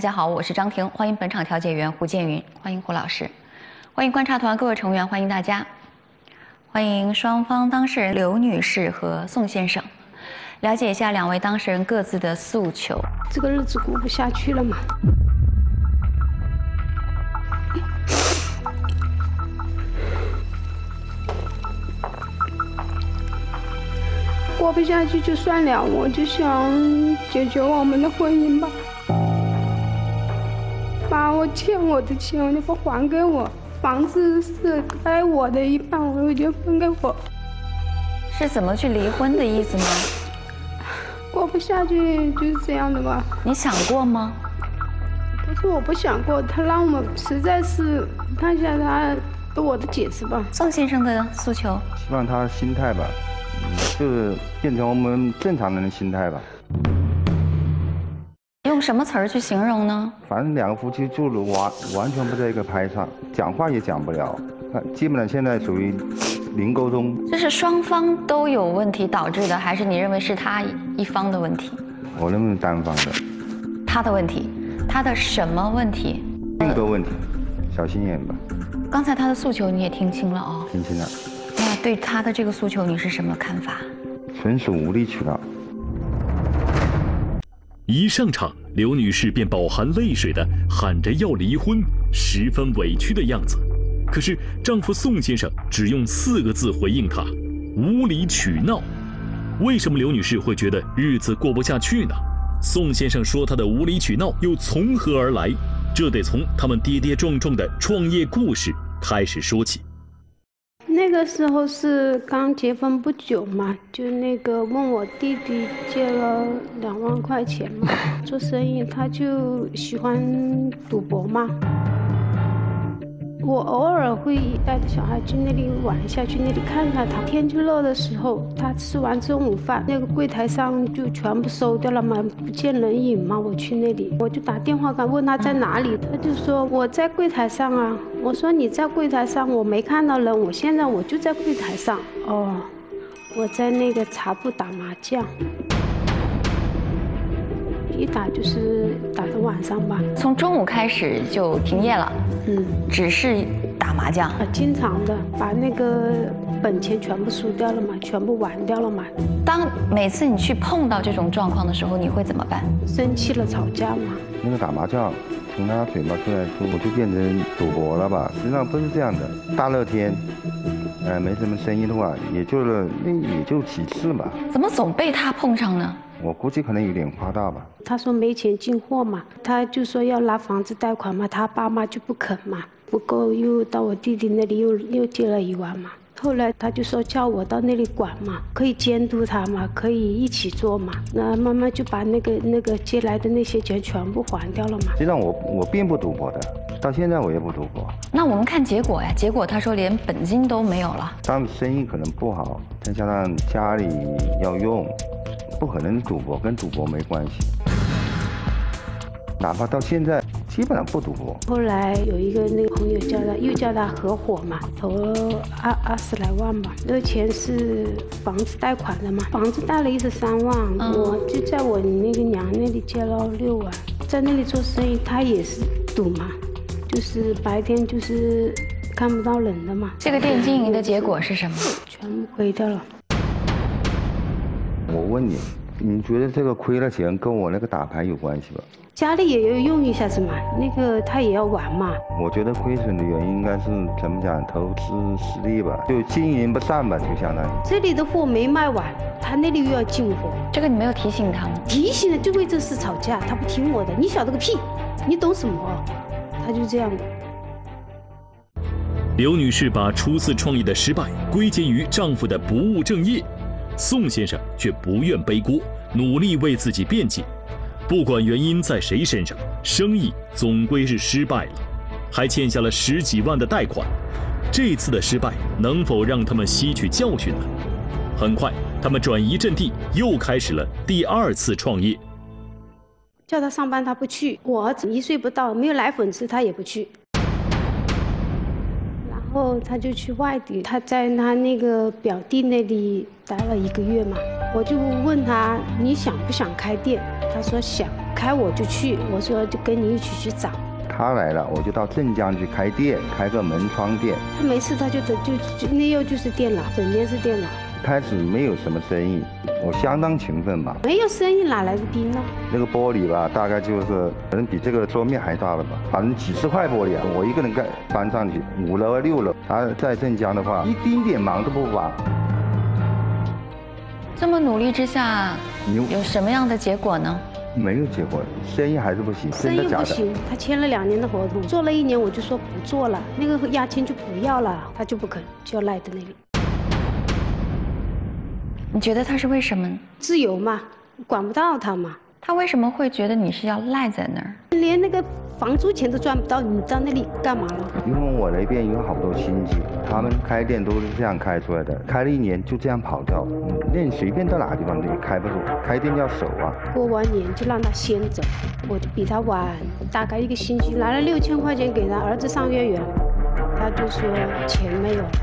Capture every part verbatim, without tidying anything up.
家好，我是张婷，欢迎本场调解员胡建云，欢迎胡老师，欢迎观察团各位成员，欢迎大家，欢迎双方当事人刘女士和宋先生，了解一下两位当事人各自的诉求。 这个日子过不下去了嘛？过不下去就算了，我就想解决我们的婚姻吧。把我欠我的钱，你不还给我，房子是该我的一半，我就分给我。 是怎么去离婚的意思吗？ 过不下去就是这样的吧。 你想过吗？ 不是我不想过，他让我实在是看一下他对我的解释吧。 宋先生的诉求， 希望他心态吧，嗯，就是变成我们正常人的心态吧。 用什么词儿去形容呢？ 反正两个夫妻就是完完全不在一个拍上，讲话也讲不了，基本上现在属于零沟通。 这是双方都有问题导致的，还是你认为是他一方的问题？ 我认为单方的。 他的问题，他的什么问题？ 性格问题，小心眼吧。 刚才他的诉求你也听清了哦。 听清了。 那对他的这个诉求你是什么看法？ 纯属无理取闹。 一上场，刘女士便饱含泪水地喊着要离婚，十分委屈的样子。可是丈夫宋先生只用四个字回应她：无理取闹。为什么刘女士会觉得日子过不下去呢？宋先生说他的无理取闹又从何而来？这得从他们跌跌撞撞的创业故事开始说起。 那个时候是刚结婚不久嘛，就那个问我弟弟借了两万块钱嘛，做生意他就喜欢赌博嘛。我偶尔会带着小孩去那里玩一下，去那里看一下他。天气热的时候，他吃完中午饭，那个柜台上就全部收掉了嘛，不见人影嘛。我去那里，我就打电话给问他在哪里，他就说我在柜台上啊。我说你在柜台上，我没看到人，我现在我就在柜台上。哦，我在那个茶铺打麻将。一打就是打到晚上吧， 从中午开始就停业了。 嗯， 只是打麻将， 啊，经常的把那个本钱全部输掉了嘛，全部玩掉了嘛。 当每次你去碰到这种状况的时候，你会怎么办？ 生气了，吵架嘛。 那个打麻将，从他嘴巴出来说，我就变成赌博了吧？实际上不是这样的。大热天，呃，没什么生意的话，也就是那也就几次吧。 怎么总被他碰上呢？ 我估计可能有点夸大吧。 他说没钱进货嘛，他就说要拿房子贷款嘛，他爸妈就不肯嘛，不够又到我弟弟那里又又借了一万嘛。后来他就说叫我到那里管嘛，可以监督他嘛，可以一起做嘛。那慢慢就把那个那个借来的那些钱全部还掉了嘛。 实际上我我并不赌博的，到现在我也不赌博。 那我们看结果呀，结果他说连本金都没有了。 当时生意可能不好，再加上家里要用。不可能赌博，跟赌博没关系。哪怕到现在，基本上不赌博。 后来有一个那个朋友叫他，又叫他合伙嘛，投了二二十来万吧。那个钱是房子贷款的嘛，房子贷了一十三万，嗯、我就在我那个娘那里借了六万，在那里做生意，他也是赌嘛，就是白天就是看不到人的嘛。 这个店经营的结果是什么？ 全部亏掉了。 我问你，你觉得这个亏了钱跟我那个打牌有关系吧？ 家里也要用一下子嘛，那个他也要玩嘛。 我觉得亏损的原因应该是怎么讲，投资失利吧，就经营不善吧，就相当于。 这里的货没卖完，他那里又要进货。 这个你没有提醒他吗？ 提醒了，就为这事吵架，他不听我的，你晓得个屁，你懂什么？他就这样的。 刘女士把初次创业的失败归结于丈夫的不务正业。宋先生却不愿背锅，努力为自己辩解。不管原因在谁身上，生意总归是失败了，还欠下了十几万的贷款。这次的失败能否让他们吸取教训呢？很快，他们转移阵地，又开始了第二次创业。 叫他上班他不去，我儿子一岁不到，没有奶粉吃他也不去。然后他就去外地，他在他那个表弟那里待了一个月嘛。我就问他你想不想开店，他说想。 开我就去，我说就跟你一起去找。 他来了，我就到镇江去开店，开个门窗店。 他没事，他就就就那又就是电脑，整天是电脑。 开始没有什么生意，我相当勤奋吧。 没有生意哪来的钉呢？ 那个玻璃吧，大概就是可能比这个桌面还大了吧，反正几十块玻璃啊，我一个人盖搬上去，五楼六楼。他在镇江的话，一丁点忙都不帮。 这么努力之下，有什么样的结果呢？ 没有结果，生意还是不行， 生意不行。他签了两年的合同，做了一年我就说不做了，那个押金就不要了，他就不肯，就要赖在那里。 你觉得他是为什么？ 自由嘛，管不到他嘛。 他为什么会觉得你是要赖在那儿？ 连那个房租钱都赚不到，你到那里干嘛了？ 因为我那边有好多亲戚，他们开店都是这样开出来的，开了一年就这样跑掉，连随便到哪个地方都也开不住，开店要守啊。 过完年就让他先走，我就比他晚大概一个星期，拿了六千块钱给他儿子上幼儿园，他就说钱没有。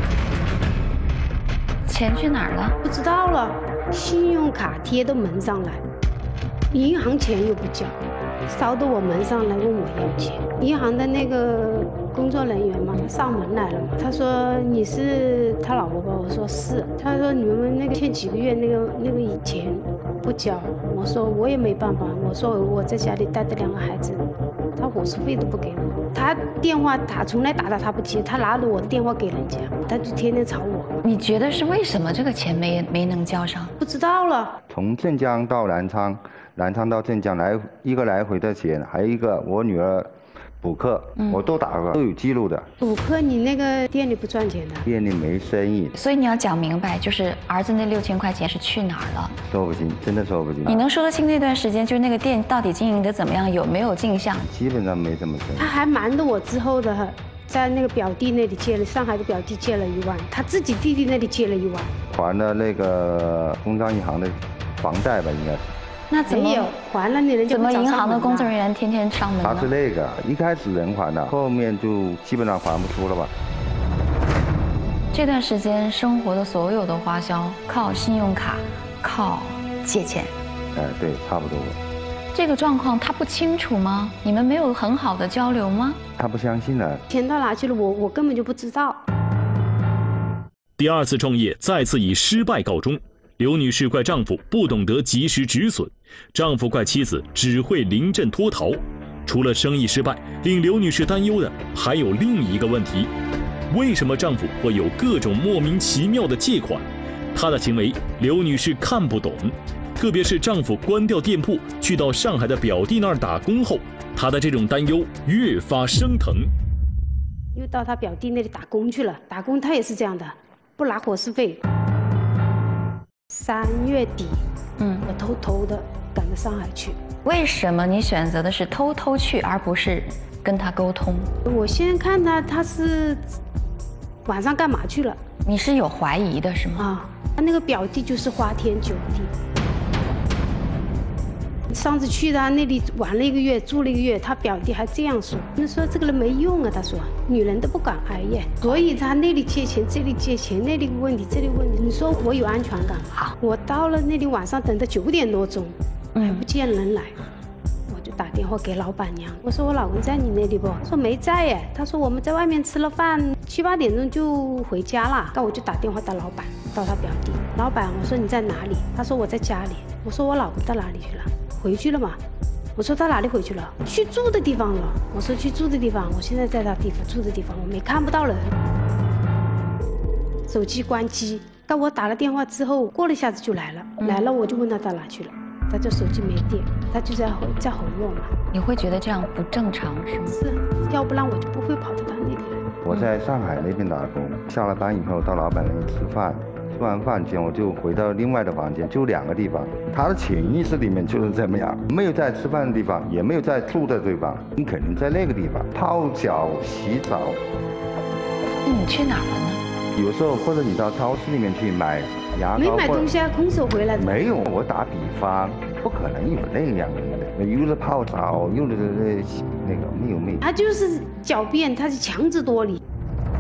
钱去哪儿了？ 不知道了，信用卡贴到门上来，银行钱又不交，捎到我门上来问我要钱。银行的那个工作人员嘛，他上门来了嘛，他说你是他老婆吧？我说是。他说你们那个欠几个月那个那个钱不交，我说我也没办法，我说我在家里带着两个孩子，他伙食费都不给我，他电话打从来打到他不接，他拿着我的电话给人家，他就天天吵我。 你觉得是为什么这个钱没没能交上？ 不知道了。 从镇江到南昌，南昌到镇江来一个来回的钱，还有一个我女儿补课，嗯、我都打过，都有记录的。 补课你那个店里不赚钱的？ 店里没生意， 所以你要讲明白，就是儿子那六千块钱是去哪儿了？ 说不清，真的说不清。 你能说得清那段时间，就是那个店到底经营的怎么样，有没有进项？ 基本上没什么生意。 他还瞒着我之后的。在那个表弟那里借了，上海的表弟借了一万，他自己弟弟那里借了一万， 还了那个工商银行的房贷吧，应该是。 那怎么没有还了？你人家怎么银行的工作人员天天上门呢？ 他是那个一开始能还的，后面就基本上还不出了吧。 这段时间生活的所有的花销靠信用卡，靠借钱。 哎，对，差不多。 这个状况他不清楚吗？你们没有很好的交流吗？ 他不相信了。 钱到哪去了？我我根本就不知道。 第二次创业再次以失败告终，刘女士怪丈夫不懂得及时止损，丈夫怪妻子只会临阵脱逃。除了生意失败，令刘女士担忧的还有另一个问题：为什么丈夫会有各种莫名其妙的借款？他的行为，刘女士看不懂。特别是丈夫关掉店铺去到上海的表弟那儿打工后，她的这种担忧越发升腾。 又到他表弟那里打工去了，打工他也是这样的，不拿伙食费。三月底，嗯，我偷偷的赶到上海去。 为什么你选择的是偷偷去，而不是跟他沟通？ 我先看他他是晚上干嘛去了。 你是有怀疑的是吗？ 啊，他那个表弟就是花天酒地。上次去他那里玩了一个月，住了一个月，他表弟还这样说，那说这个人没用啊，他说女人都不敢挨夜，所以他那里借钱，这里借钱，那里有问题，这里有问题，你说我有安全感吗？好，我到了那里晚上等到九点多钟，还不见人来，我就打电话给老板娘，我说我老公在你那里不？说没在哎，他说我们在外面吃了饭，七八点钟就回家了，那我就打电话到老板，到他表弟，老板，我说你在哪里？他说我在家里，我说我老公到哪里去了？回去了嘛？我说到哪里回去了？去住的地方了。我说去住的地方，我现在在他地方住的地方，我没看不到人。手机关机。到我打了电话之后，过了一下子就来了，嗯、来了我就问他到哪去了，他这手机没电，他就在在哄我嘛。 你会觉得这样不正常是吗？ 是，要不然我就不会跑到他那里来。 我在上海那边打工，下了班以后到老板那里吃饭。吃完饭前我就回到另外的房间，就两个地方。他的潜意识里面就是这么样，没有在吃饭的地方，也没有在住的地方，你肯定在那个地方泡脚、洗澡。 那你去哪儿了呢？ 有时候或者你到超市里面去买牙膏。 没买东西啊，空手回来的。 没有，我打比方，不可能有那样的，又是泡澡，又是那个没有没有。 他就是狡辩，他是强词夺理。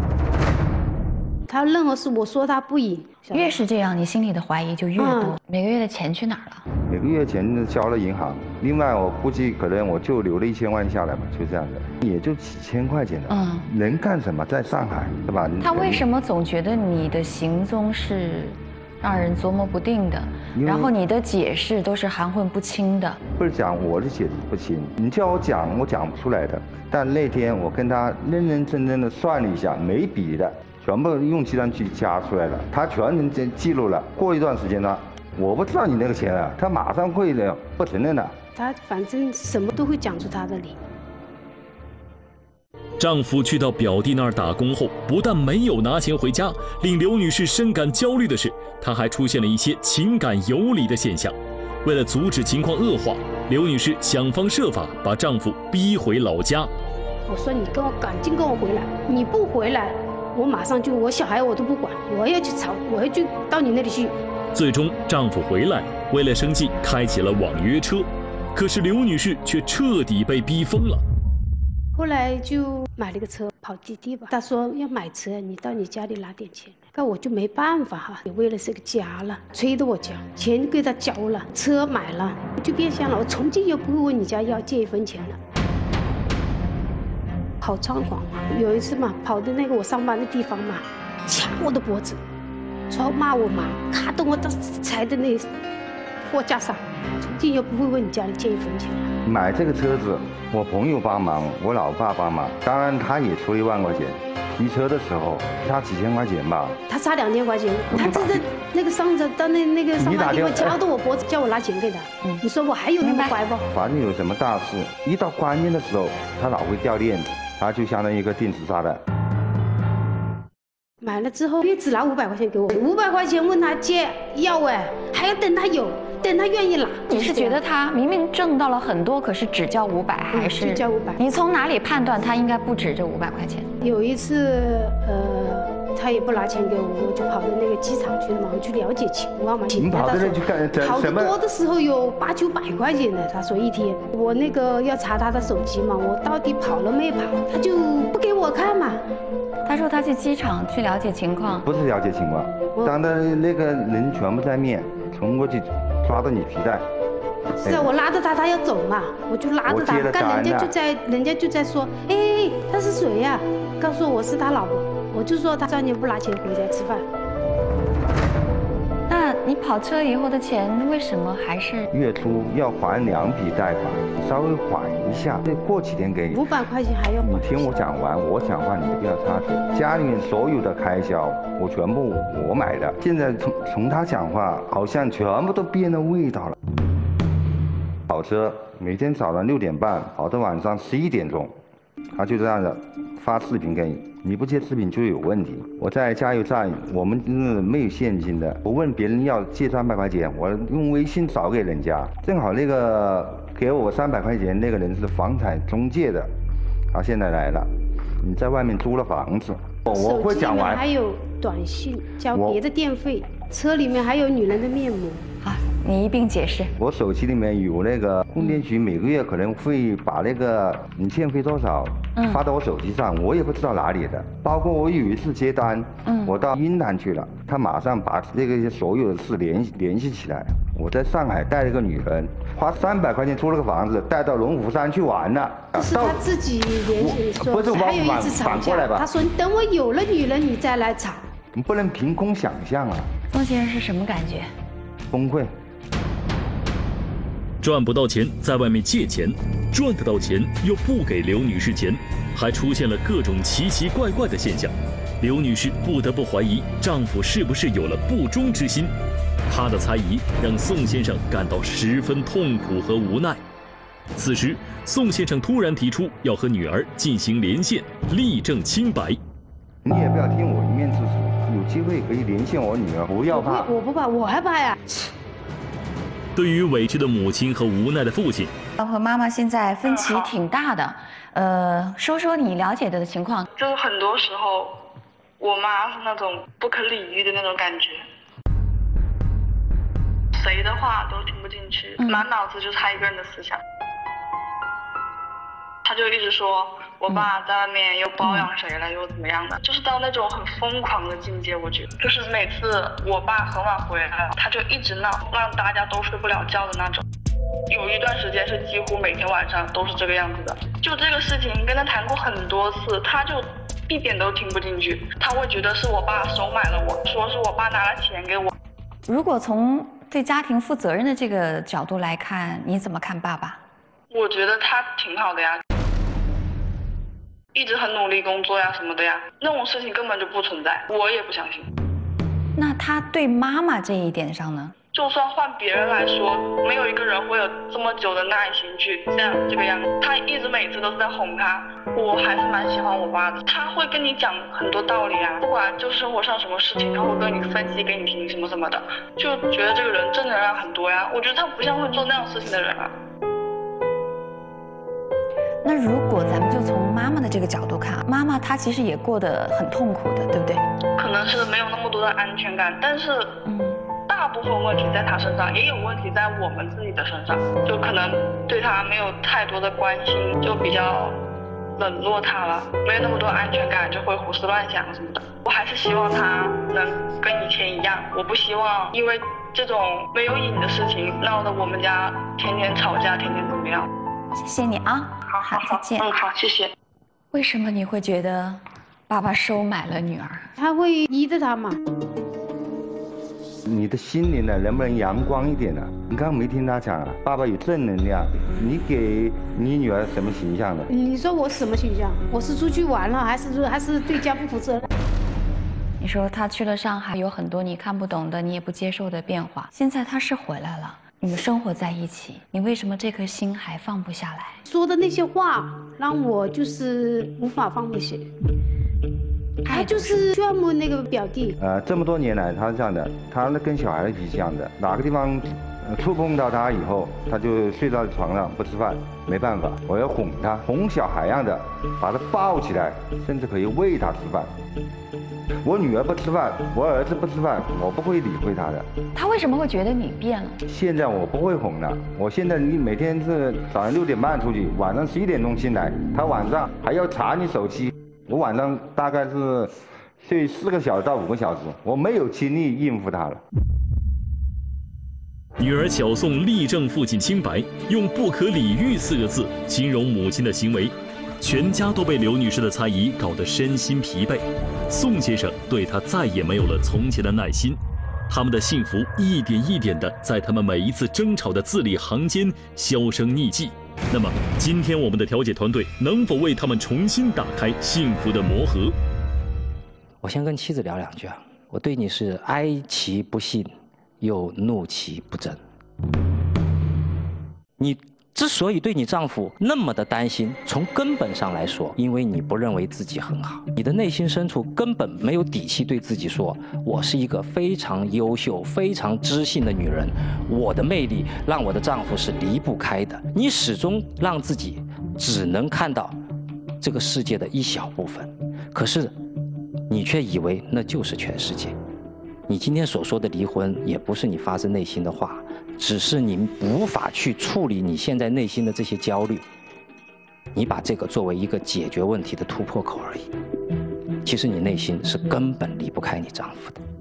他任何事我说他不赢， 越是这样，你心里的怀疑就越多。嗯、每个月的钱去哪儿了？ 每个月钱交了银行， 另外我估计可能我就留了一千万下来嘛，就这样的，也就几千块钱的，嗯，能干什么？在上海，对吧？ 他为什么总觉得你的行踪是让人琢磨不定的？然后你的解释都是含混不清的。 不是讲我的解释不清，你叫我讲，我讲不出来的。但那天我跟他认认真真的算了一下，没笔的，全部用计算器加出来了，他全程记录了。过一段时间呢，我不知道你那个钱啊，他马上会的不承认了。 他反正什么都会讲出他的理。 丈夫去到表弟那儿打工后，不但没有拿钱回家，令刘女士深感焦虑的是，她还出现了一些情感游离的现象。为了阻止情况恶化，刘女士想方设法把丈夫逼回老家。 我说你跟我赶紧跟我回来，你不回来，我马上就我小孩我都不管，我要去吵，我要去到你那里去。 最终丈夫回来，为了生计开起了网约车，可是刘女士却彻底被逼疯了。 后来就买了个车跑滴滴吧，他说要买车，你到你家里拿点钱。那我就没办法哈，也为了这个家了，催着我交，钱给他交了，车买了，就变相了，我从今就不会问你家要借一分钱了。好猖狂嘛！有一次嘛，跑的那个我上班的地方嘛，掐我的脖子，说骂我妈，咔的我当时踩的那货架上，从今就不会问你家里借一分钱了。 买这个车子，我朋友帮忙，我老爸帮忙，当然他也出一万块钱。提车的时候差几千块钱吧， 他差两千块钱，他真的那个上着到那那个上班地方掐着我脖子，叫我拿钱给他。嗯，你说我还有那么乖不？ 反正有什么大事，一到关键的时候，他老会掉链子，他就相当于一个定时炸弹。 买了之后也只拿五百块钱给我，五百块钱问他借要哎，还要等他有。等他愿意拿， 你是觉得他明明挣到了很多，可是只交五百，还是只交五百？ 你从哪里判断他应该不止这五百块钱？ 有一次，呃，他也不拿钱给我，我就跑到那个机场去了嘛，我去了解情况嘛。 你跑到那去干什么？ 跑得多的时候有八九百块钱的，他说一天。我那个要查他的手机嘛，我到底跑了没跑，他就不给我看嘛。 他说他去机场去了解情况， 不是了解情况，当的那个人全部在面，冲过去。抓着你皮带， 是啊，我拉着他，他要走嘛，我就拉着他，但人家就在，人家就在说，哎，他是谁呀？告诉我我是他老婆，我就说他三年不拿钱回家吃饭。 那你跑车以后的钱为什么还是？ 月初要还两笔贷款，稍微缓一下，再过几天给你。 五百块钱还要还。 你听我讲完，我讲话你不要插嘴。家里面所有的开销，我全部我买的。现在从从他讲话，好像全部都变了味道了。跑车每天早上六点半跑到晚上十一点钟，他就这样的发视频给你。你不接视频就有问题。我在加油站，我们是没有现金的，我问别人要借三百块钱，我用微信找给人家，正好那个给我三百块钱那个人是房产中介的，他现在来了，你在外面租了房子，我会讲完。 还有短信，交别的电费，车里面还有女人的面膜。 好，你一并解释。 我手机里面有那个供电局每个月可能会把那个你欠费多少发到我手机上，我也不知道哪里的。包括我有一次接单，嗯，我到云南去了，他马上把这个所有的事联系联系起来。我在上海带了个女人，花三百块钱租了个房子，带到龙虎山去玩了。 这是他自己联系说， 不是还有一次吵架，他说你等我有了女人你再来吵。 你不能凭空想象啊。 宋先生是什么感觉？ 崩溃。 赚不到钱，在外面借钱；赚得到钱，又不给刘女士钱，还出现了各种奇奇怪怪的现象。刘女士不得不怀疑丈夫是不是有了不忠之心。她的猜疑让宋先生感到十分痛苦和无奈。此时，宋先生突然提出要和女儿进行连线，力证清白。 你也不要听我一面之词，有机会可以连线我女儿，不要怕。 我不怕，我还怕呀。 对于委屈的母亲和无奈的父亲， 和妈妈现在分歧挺大的。呃，说说你了解的情况。 就是很多时候，我妈是那种不可理喻的那种感觉，谁的话都听不进去，嗯、满脑子就是她一个人的思想。她就一直说我爸在外面又包养谁了，嗯、又怎么样的，就是到那种很疯狂的境界。我觉得，就是每次我爸很晚回来了，他就一直闹，让大家都睡不了觉的那种。 有一段时间是几乎每天晚上都是这个样子的。就这个事情跟他谈过很多次，他就一点都听不进去，他会觉得是我爸收买了我，说是我爸拿了钱给我。 如果从对家庭负责任的这个角度来看，你怎么看爸爸？ 我觉得他挺好的呀，一直很努力工作呀什么的呀，那种事情根本就不存在，我也不相信。 那他对妈妈这一点上呢？ 就算换别人来说，没有一个人会有这么久的耐心去这样这个样子。他一直每次都是在哄他，我还是蛮喜欢我爸的。他会跟你讲很多道理啊，不管就生活上什么事情，他会跟你分析给你听什么什么的，就觉得这个人正能量很多呀。我觉得他不像会做那样事情的人啊。 那如果咱们就从妈妈的这个角度看，妈妈她其实也过得很痛苦的，对不对？ 可能是没有那么多的安全感，但是嗯。 大部分问题在他身上，也有问题在我们自己的身上，就可能对他没有太多的关心，就比较冷落他了，没有那么多安全感，就会胡思乱想什么的。我还是希望他能跟以前一样，我不希望因为这种没有瘾的事情闹得我们家天天吵架，天天怎么样。 谢谢你啊， 好好好， 再见。 嗯，好，谢谢。 为什么你会觉得爸爸收买了女儿？ 他会依着他嘛。 你的心灵呢，能不能阳光一点呢、啊？你刚刚没听他讲啊，爸爸有正能量。你给你女儿什么形象的？ 你说我什么形象？我是出去玩了，还是还是对家不负责任？ 你说他去了上海，有很多你看不懂的，你也不接受的变化。现在他是回来了，你们生活在一起，你为什么这颗心还放不下来？ 说的那些话让我就是无法放不下。他就是炫目那个表弟。 呃，这么多年来他是这样的，他跟小孩的脾气一样的，哪个地方、呃、触碰到他以后，他就睡到床上不吃饭，没办法，我要哄他，哄小孩一样的，把他抱起来，甚至可以喂他吃饭。我女儿不吃饭，我儿子不吃饭，我不会理会他的。 他为什么会觉得你变了？ 现在我不会哄了，我现在你每天是早上六点半出去，晚上十一点钟进来，他晚上还要查你手机。我晚上大概是睡四个小时到五个小时，我没有精力应付他了。 女儿小宋力证父亲清白，用不可理喻四个字形容母亲的行为，全家都被刘女士的猜疑搞得身心疲惫。宋先生对她再也没有了从前的耐心，他们的幸福一点一点地在他们每一次争吵的字里行间销声匿迹。那么，今天我们的调解团队能否为他们重新打开幸福的魔盒？ 我先跟妻子聊两句啊，我对你是哀其不幸，又怒其不争。你之所以对你丈夫那么的担心，从根本上来说，因为你不认为自己很好，你的内心深处根本没有底气对自己说，我是一个非常优秀、非常知性的女人，我的魅力让我的丈夫是离不开的。你始终让自己只能看到这个世界的一小部分，可是你却以为那就是全世界。你今天所说的离婚，也不是你发自内心的话，只是你无法去处理你现在内心的这些焦虑，你把这个作为一个解决问题的突破口而已。其实你内心是根本离不开你丈夫的。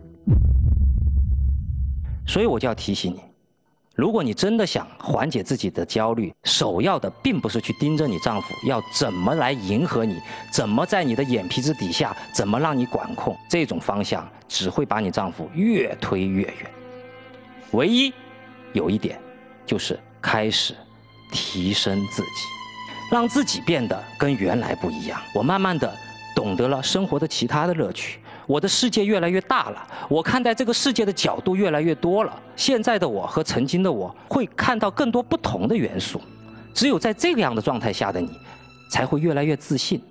所以我就要提醒你，如果你真的想缓解自己的焦虑，首要的并不是去盯着你丈夫要怎么来迎合你，怎么在你的眼皮子底下，怎么让你管控，这种方向只会把你丈夫越推越远。唯一有一点就是开始提升自己，让自己变得跟原来不一样。我慢慢的懂得了生活的其他的乐趣，我的世界越来越大了，我看待这个世界的角度越来越多了。现在的我和曾经的我会看到更多不同的元素，只有在这个样的状态下的你，才会越来越自信。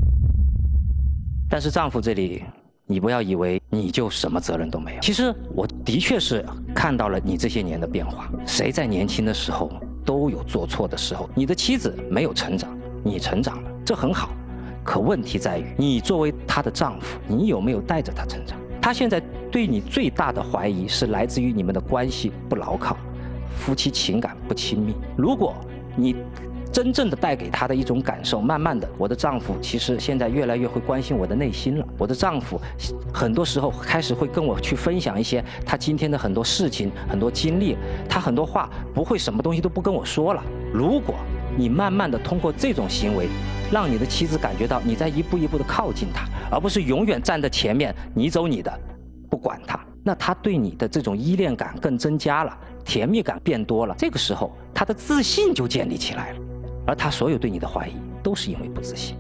但是丈夫这里，你不要以为你就什么责任都没有。其实我的确是看到了你这些年的变化，谁在年轻的时候都有做错的时候。你的妻子没有成长，你成长了，这很好。可问题在于，你作为她的丈夫，你有没有带着她成长？她现在对你最大的怀疑是来自于你们的关系不牢靠，夫妻情感不亲密。如果你真正的带给他的一种感受，慢慢的，我的丈夫其实现在越来越会关心我的内心了。我的丈夫很多时候开始会跟我去分享一些他今天的很多事情、很多经历，他很多话不会什么东西都不跟我说了。如果你慢慢的通过这种行为，让你的妻子感觉到你在一步一步的靠近她，而不是永远站在前面，你走你的，不管她，那她对你的这种依恋感更增加了，甜蜜感变多了，这个时候她的自信就建立起来了，而她所有对你的怀疑都是因为不自信。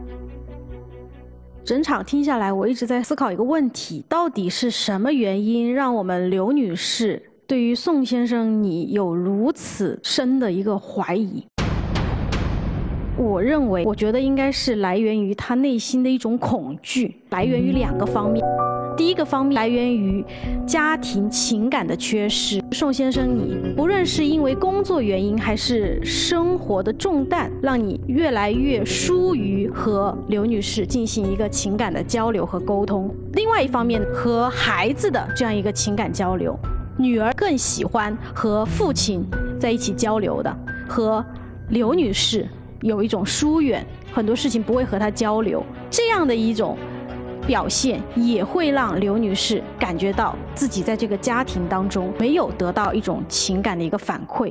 整场听下来，我一直在思考一个问题，到底是什么原因让我们刘女士对于宋先生你有如此深的一个怀疑？我认为，我觉得应该是来源于他内心的一种恐惧，来源于两个方面。第一个方面来源于家庭情感的缺失。宋先生，你不论是因为工作原因，还是生活的重担，让你越来越疏于和刘女士进行一个情感的交流和沟通。另外一方面，和孩子的这样一个情感交流，女儿更喜欢和父亲在一起交流的，和刘女士有一种疏远，很多事情不会和她交流，这样的一种表现也会让刘女士感觉到自己在这个家庭当中没有得到一种情感的一个反馈。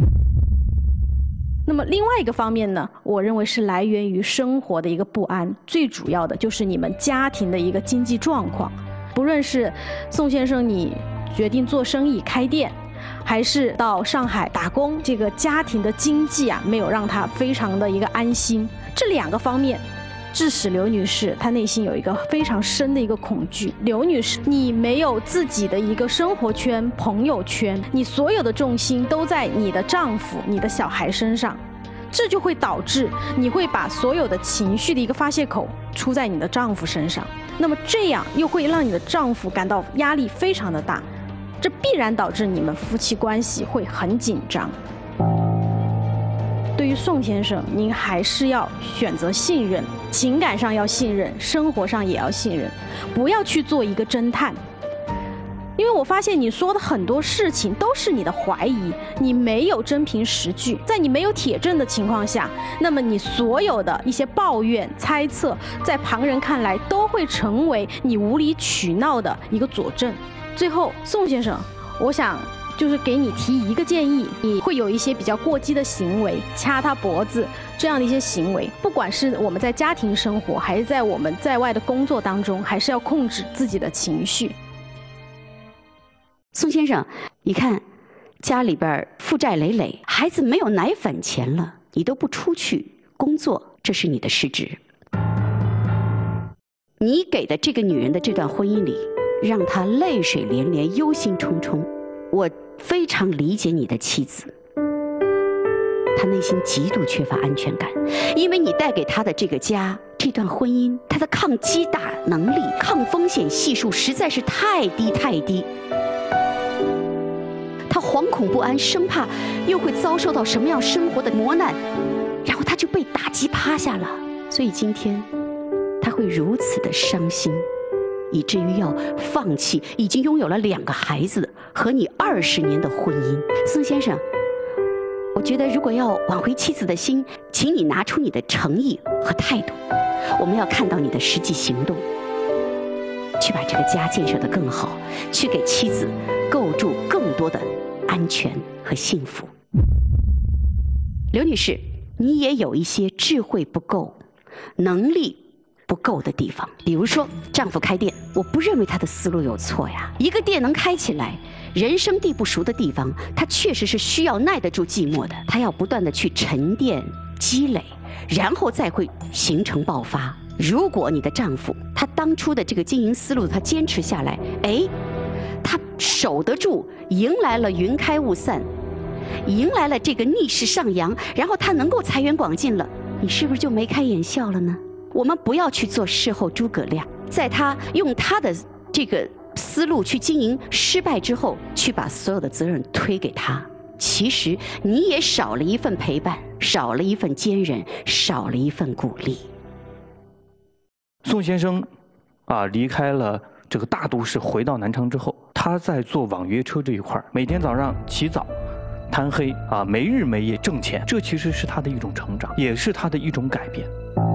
那么另外一个方面呢，我认为是来源于生活的一个不安，最主要的就是你们家庭的一个经济状况。不论是宋先生你决定做生意开店，还是到上海打工，这个家庭的经济啊没有让他非常的一个安心，这两个方面致使刘女士她内心有一个非常深的一个恐惧。刘女士，你没有自己的一个生活圈、朋友圈，你所有的重心都在你的丈夫、你的小孩身上，这就会导致你会把所有的情绪的一个发泄口出在你的丈夫身上，那么这样又会让你的丈夫感到压力非常的大，这必然导致你们夫妻关系会很紧张。对于宋先生，您还是要选择信任，情感上要信任，生活上也要信任，不要去做一个侦探。因为我发现你说的很多事情都是你的怀疑，你没有真凭实据，在你没有铁证的情况下，那么你所有的一些抱怨、猜测，在旁人看来都会成为你无理取闹的一个佐证。最后，宋先生，我想就是给你提一个建议，你会有一些比较过激的行为，掐他脖子这样的一些行为，不管是我们在家庭生活，还是在我们在外的工作当中，还是要控制自己的情绪。 宋先生，你看家里边负债累累，孩子没有奶粉钱了，你都不出去工作，这是你的失职。你给的这个女人的这段婚姻里，让她泪水连连，忧心忡忡。我非常理解你的妻子，她内心极度缺乏安全感，因为你带给她的这个家，这段婚姻，她的抗击打能力、抗风险系数实在是太低太低。她惶恐不安，生怕又会遭受到什么样生活的磨难，然后她就被打击趴下了。所以今天她会如此的伤心，以至于要放弃已经拥有了两个孩子和你二十年的婚姻。宋先生，我觉得如果要挽回妻子的心，请你拿出你的诚意和态度，我们要看到你的实际行动，去把这个家建设得更好，去给妻子构筑更多的安全和幸福。刘女士，你也有一些智慧不够、能力不够的地方，比如说丈夫开店，我不认为他的思路有错呀。一个店能开起来，人生地不熟的地方，他确实是需要耐得住寂寞的，他要不断的去沉淀积累，然后再会形成爆发。如果你的丈夫他当初的这个经营思路他坚持下来，哎，他守得住，迎来了云开雾散，迎来了这个逆势上扬，然后他能够财源广进了，你是不是就眉开眼笑了呢？我们不要去做事后诸葛亮，在他用他的这个思路去经营失败之后，去把所有的责任推给他，其实你也少了一份陪伴，少了一份坚韧，少了一份鼓励。 宋先生啊，离开了这个大都市，回到南昌之后，他在做网约车这一块，每天早上起早贪黑啊，没日没夜挣钱，这其实是他的一种成长，也是他的一种改变。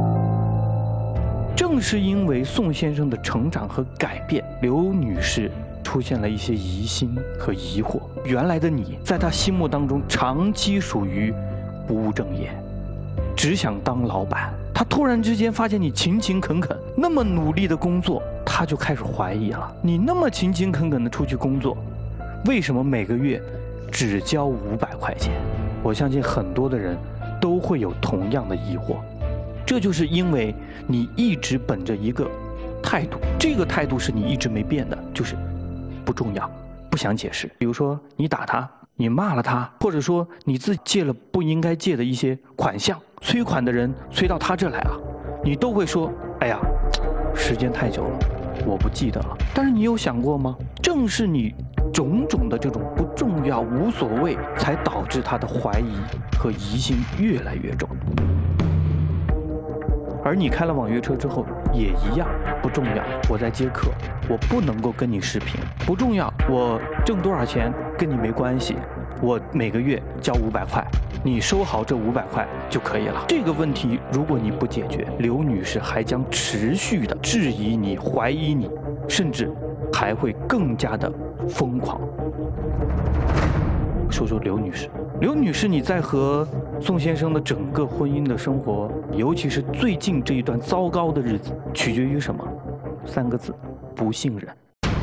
正是因为宋先生的成长和改变，刘女士出现了一些疑心和疑惑。原来的你，在她心目当中长期属于不务正业，只想当老板。她突然之间发现你勤勤恳恳，那么努力的工作，她就开始怀疑了。你那么勤勤恳恳的出去工作，为什么每个月只交五百块钱？我相信很多的人都会有同样的疑惑。这就是因为你一直本着一个态度，这个态度是你一直没变的，就是不重要，不想解释。比如说你打他，你骂了他，或者说你自己借了不应该借的一些款项，催款的人催到他这来了，你都会说，哎呀，时间太久了，我不记得了。但是你有想过吗？正是你种种的这种不重要、无所谓，才导致他的怀疑和疑心越来越重。而你开了网约车之后也一样，不重要，我在接客，我不能够跟你视频，不重要，我挣多少钱跟你没关系，我每个月交五百块，你收好这五百块就可以了。这个问题如果你不解决，刘女士还将持续的质疑你、怀疑你，甚至还会更加的疯狂。说说刘女士，刘女士，你在和宋先生的整个婚姻的生活，尤其是最近这一段糟糕的日子，取决于什么？三个字：不信任。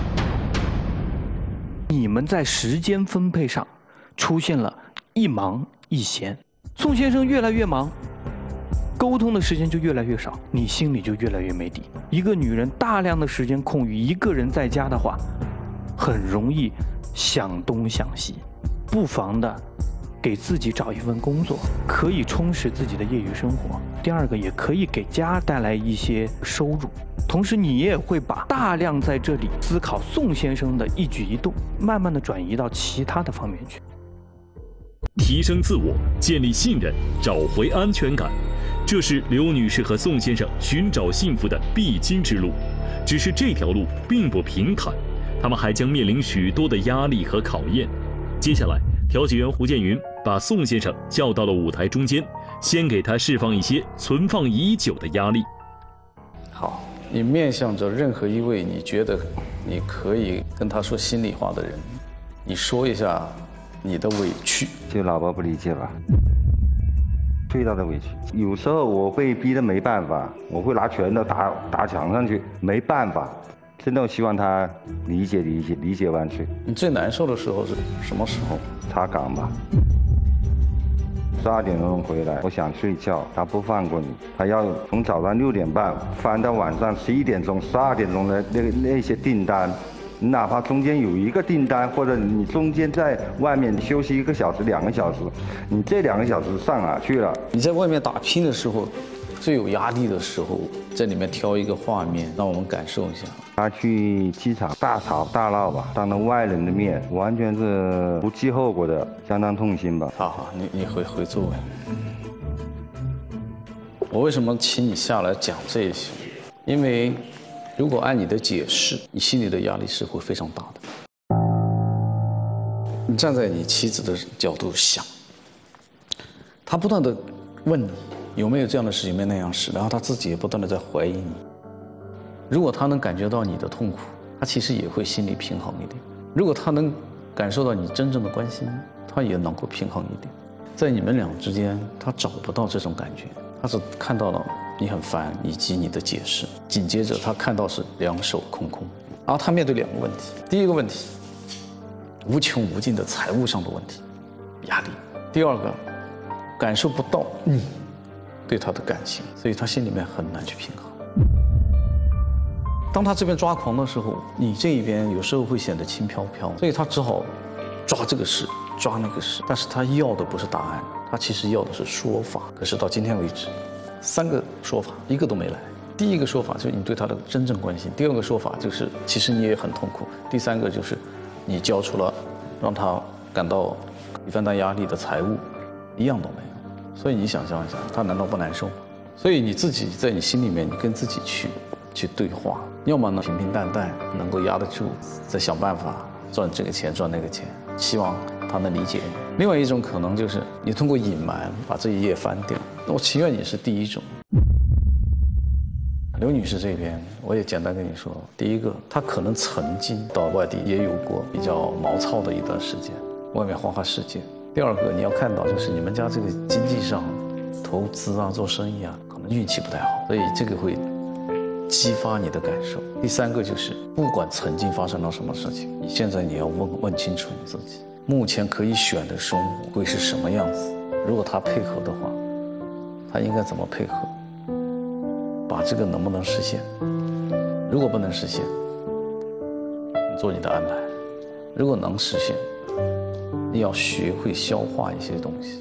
你们在时间分配上出现了一忙一闲，宋先生越来越忙，沟通的时间就越来越少，你心里就越来越没底。一个女人大量的时间空余，一个人在家的话，很容易想东想西。不妨的给自己找一份工作，可以充实自己的业余生活。第二个，也可以给家带来一些收入。同时，你也会把大量在这里思考宋先生的一举一动，慢慢的转移到其他的方面去。 提升自我，建立信任，找回安全感，这是刘女士和宋先生寻找幸福的必经之路。只是这条路并不平坦，他们还将面临许多的压力和考验。接下来，调解员胡建云把宋先生叫到了舞台中间，先给他释放一些存放已久的压力。 好，你面向着任何一位你觉得你可以跟他说心里话的人，你说一下你的委屈。 就老婆不理解吧，最大的委屈。有时候我会逼得没办法，我会拿拳头打打墙上去，没办法。真的希望他理解理解理解万岁。 你最难受的时候是什么时候？ 查岗吧，十二点钟回来，我想睡觉，他不放过你，他要从早上六点半翻到晚上十一点钟、十二点钟的那个那些订单，你哪怕中间有一个订单，或者你中间在外面休息一个小时、两个小时，你这两个小时上哪去了？ 你在外面打拼的时候，最有压力的时候，在里面挑一个画面，让我们感受一下。 他去机场大吵大闹吧，当着外人的面，完全是不计后果的，相当痛心吧。 好好，你你回回座位。我为什么请你下来讲这些？因为如果按你的解释，你心里的压力是会非常大的。你站在你妻子的角度想，她不断的问你有没有这样的事，有没有那样的事，然后她自己也不断的在怀疑你。如果他能感觉到你的痛苦，他其实也会心里平衡一点。如果他能感受到你真正的关心，他也能够平衡一点。在你们俩之间，他找不到这种感觉，他只看到了你很烦以及你的解释。紧接着他看到是两手空空，然后他面对两个问题：第一个问题，无穷无尽的财务上的问题，压力；第二个，感受不到你对他的感情，所以他心里面很难去平衡。当他这边抓狂的时候，你这一边有时候会显得轻飘飘，所以他只好抓这个事，抓那个事。但是他要的不是答案，他其实要的是说法。可是到今天为止，三个说法一个都没来。第一个说法就是你对他的真正关心，第二个说法就是其实你也很痛苦，第三个就是你交出了让他感到分担压力的财物，一样都没有。所以你想象一下，他难道不难受吗？所以你自己在你心里面，你跟自己去去对话，要么呢平平淡淡，能够压得住，再想办法赚这个钱赚那个钱，希望他能理解你。 另外一种可能就是你通过隐瞒把这一页翻掉。那我情愿你是第一种。刘女士这边，我也简单跟你说，第一个，她可能曾经到外地也有过比较毛糙的一段时间，外面花花世界。第二个，你要看到就是你们家这个经济上，投资啊、做生意啊，可能运气不太好，所以这个会激发你的感受。第三个就是，不管曾经发生了什么事情，你现在你要问问清楚你自己，目前可以选的生活会是什么样子。如果他配合的话，他应该怎么配合？把这个能不能实现？如果不能实现，你做你的安排；如果能实现，你要学会消化一些东西。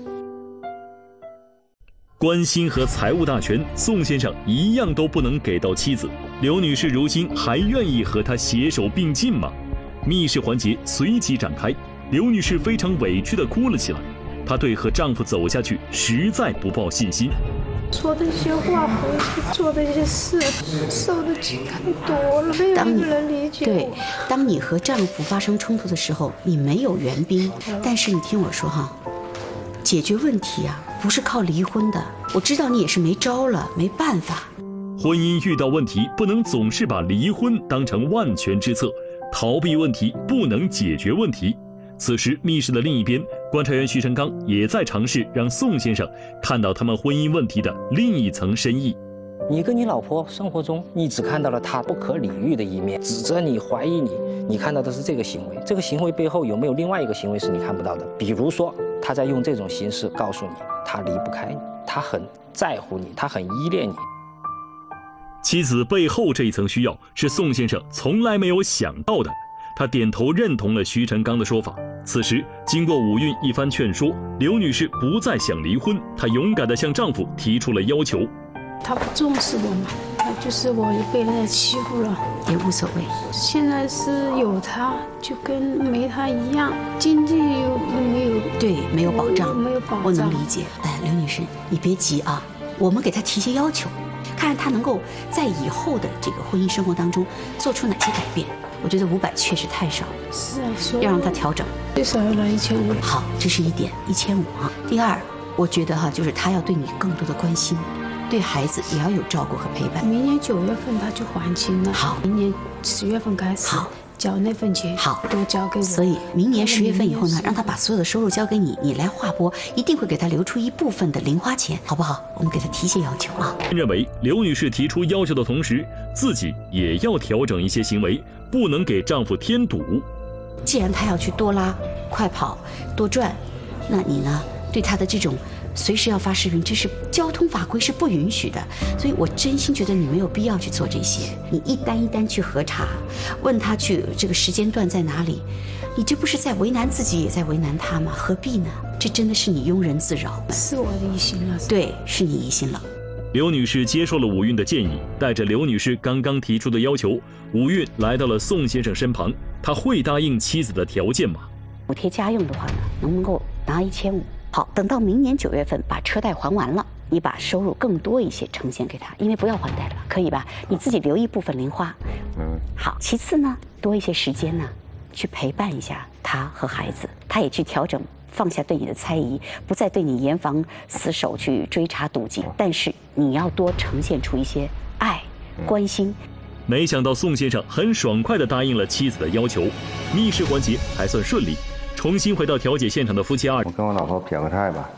关心和财务大权，宋先生一样都不能给到妻子。刘女士如今还愿意和他携手并进吗？密室环节随即展开，刘女士非常委屈地哭了起来。她对和丈夫走下去实在不抱信心。 说的一些话和做的一些事，受的气太多了，没有人理解我。 对，当你和丈夫发生冲突的时候，你没有援兵，但是你听我说哈，解决问题啊，不是靠离婚的。我知道你也是没招了，没办法。 婚姻遇到问题，不能总是把离婚当成万全之策，逃避问题不能解决问题。此时，密室的另一边，观察员徐成刚也在尝试让宋先生看到他们婚姻问题的另一层深意。 你跟你老婆生活中，你只看到了她不可理喻的一面，指责你、怀疑你，你看到的是这个行为。这个行为背后有没有另外一个行为是你看不到的？比如说，她在用这种形式告诉你，她离不开你，她很在乎你，她很依恋你。 妻子背后这一层需要是宋先生从来没有想到的。他点头认同了徐成刚的说法。此时，经过武运一番劝说，刘女士不再想离婚，她勇敢地向丈夫提出了要求。 他不重视我嘛，他就是我被人家欺负了， 也无所谓。 现在是有他，就跟没他一样，经济又又没有， 对，没有保障， 没有保障。 我能理解。哎，刘女士，你别急啊，我们给他提些要求，看看他能够在以后的这个婚姻生活当中做出哪些改变。我觉得五百确实太少， 是啊，所以要让他调整， 最少要来一千五。 好，这是一点，一千五啊。第二，我觉得哈，就是他要对你更多的关心，对孩子也要有照顾和陪伴。 明年九月份他就还清了， 好， 明年十月份开始， 好， 缴那份钱， 好， 都交给我。 所以明年十月份以后呢，让他把所有的收入交给你，你来划拨，一定会给他留出一部分的零花钱，好不好？我们给他提些要求啊。 认为刘女士提出要求的同时，自己也要调整一些行为，不能给丈夫添堵。 既然他要去多拉、快跑、多转，那你呢？对他的这种随时要发视频，这是交通法规是不允许的。所以我真心觉得你没有必要去做这些。你一单一单去核查，问他去这个时间段在哪里，你这不是在为难自己，也在为难他吗？何必呢？这真的是你庸人自扰。 是我的疑心了。 对，是你疑心了。 刘女士接受了武运的建议，带着刘女士刚刚提出的要求，武运来到了宋先生身旁。他会答应妻子的条件吗？ 补贴家用的话呢，能不能够拿一千五？好，等到明年九月份把车贷还完了，你把收入更多一些呈现给他，因为不要还贷了，可以吧？你自己留一部分零花。 嗯。 好，其次呢，多一些时间呢，去陪伴一下他和孩子，他也去调整。放下对你的猜疑，不再对你严防死守去追查堵截，但是你要多呈现出一些爱、关心。 没想到宋先生很爽快地答应了妻子的要求，密室环节还算顺利。重新回到调解现场的夫妻二人， 我跟我老婆表个态吧。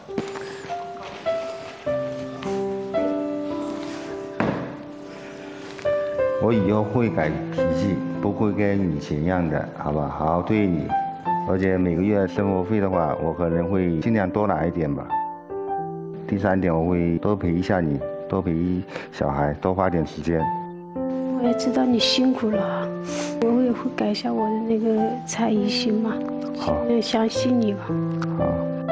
我以后会改脾气，不会跟以前一样的，好吧？好好对你。而且每个月生活费的话，我可能会尽量多拿一点吧。第三点，我会多陪一下你，多陪小孩，多花点时间。 我也知道你辛苦了，我也会改一下我的那个猜疑心嘛。 好， 相信你吧。 好。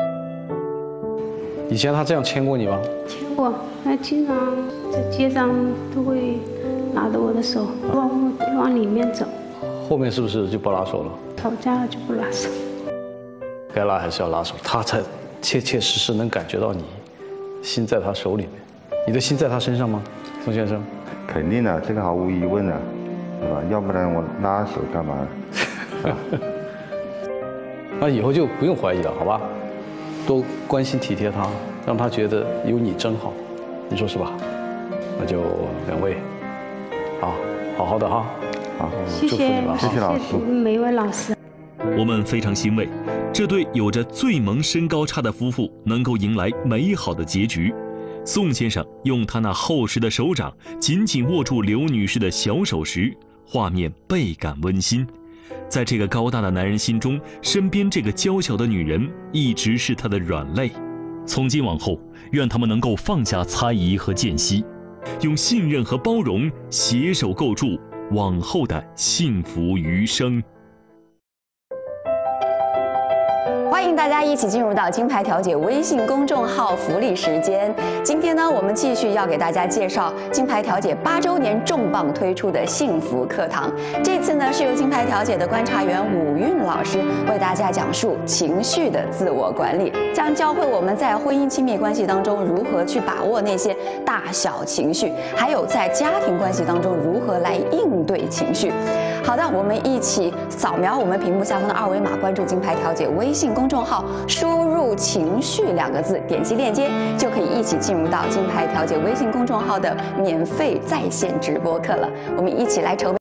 以前他这样牵过你吗？ 牵过，他经常在街上都会拿着我的手往往里面走。 后面是不是就不拉手了？ 吵架了就不拉手， 该拉还是要拉手，他才切切实实能感觉到你心在他手里面。你的心在他身上吗，宋先生？ 肯定的，这个毫无疑问的，是吧？要不然我拉手干嘛？ 那以后就不用怀疑了，好吧？ 多关心体贴他，让他觉得有你真好，你说是吧？那就两位，啊，好好的哈，啊， 谢谢， 祝福你们， 谢谢老师， 每位老师。 我们非常欣慰，这对有着最萌身高差的夫妇能够迎来美好的结局。宋先生用他那厚实的手掌紧紧握住刘女士的小手时，画面倍感温馨。在这个高大的男人心中，身边这个娇小的女人一直是他的软肋。从今往后，愿他们能够放下猜疑和间隙，用信任和包容携手构筑往后的幸福余生。 欢迎大家一起进入到金牌调解微信公众号福利时间。今天呢，我们继续要给大家介绍金牌调解八周年重磅推出的幸福课堂。这次呢，是由金牌调解的观察员武韵老师为大家讲述情绪的自我管理，将教会我们在婚姻亲密关系当中如何去把握那些大小情绪，还有在家庭关系当中如何来应对情绪。好的，我们一起扫描我们屏幕下方的二维码，关注金牌调解微信公众号，输入“情绪”两个字，点击链接就可以一起进入到金牌调解微信公众号的免费在线直播课了。我们一起来筹备。